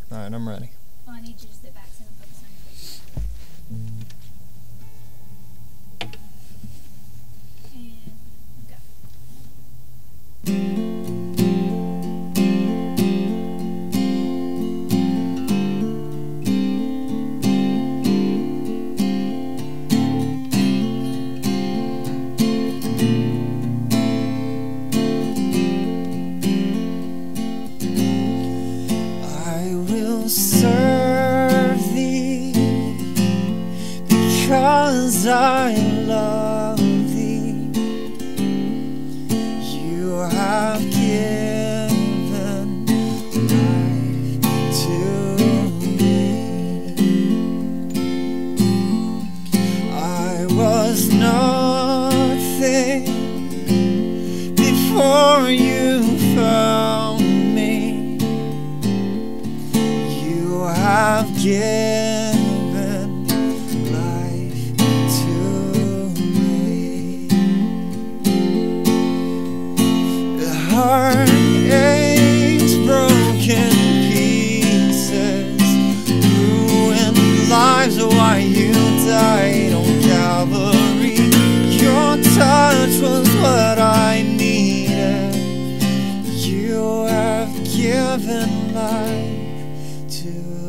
Alright, I'm ready. Oh, I need you to sit back so I can focus on your face. And go. Serve thee because I love thee. You have given life to me. I was nothing before you found me. Have given life to me. The heart aches, broken pieces, ruined lives are why you died on Calvary. Your touch was what I needed. You have given life to